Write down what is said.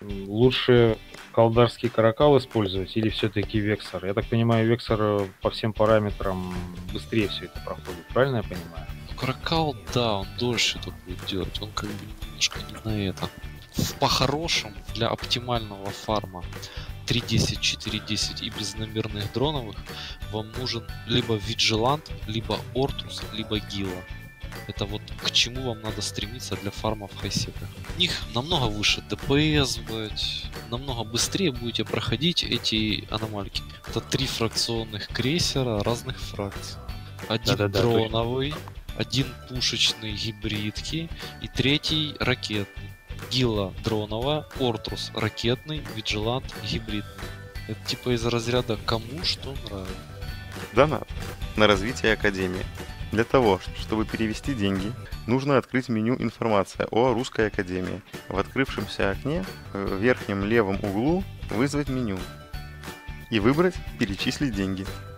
Лучше колдарский каракал использовать или все-таки вексор? Я так понимаю, вексор по всем параметрам быстрее все это проходит, правильно я понимаю? Ну, Каракал, да, он дольше это будет делать. Он как бы немножко не на это. По-хорошему, для оптимального фарма 3.10, 4.10 и безномерных дроновых вам нужен либо Vigilant, либо Ortus, либо Gila. Это вот к чему вам надо стремиться для фарма в хайсеках. У них намного выше ДПС будет, намного быстрее будете проходить эти аномальки. Это 3 фракционных крейсера разных фракций. Один Да-да-да, точно. дроновый, один пушечный гибридки и третий ракетный. Гила дроновая, Ортрус ракетный, Vigilant гибридный. Это типа из разряда кому что нравится. Донат на развитие Академии. Для того, чтобы перевести деньги, нужно открыть меню «Информация о Русской Академии». В открывшемся окне в верхнем левом углу вызвать меню и выбрать «Перечислить деньги».